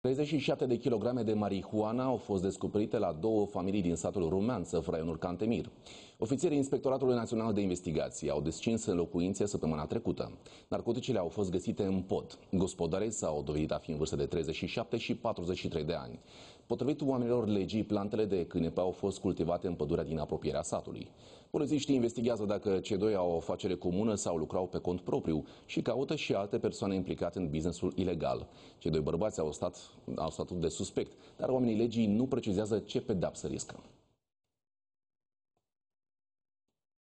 37 de kilograme de marihuana au fost descoperite la două familii din satul Rumeanță, raionul Cantemir. Ofițerii Inspectoratului Național de Investigații au descins în locuințe săptămâna trecută. Narcoticele au fost găsite în pod. Gospodarii s-au dovedit a fi în vârstă de 37 și 43 de ani. Potrivit oamenilor legii, plantele de cânepe au fost cultivate în pădurea din apropierea satului. Polițiștii investigează dacă cei doi au o afacere comună sau lucrau pe cont propriu și caută și alte persoane implicate în businessul ilegal. Cei doi bărbați au statut de suspect, dar oamenii legii nu precizează ce pedeapsă riscă.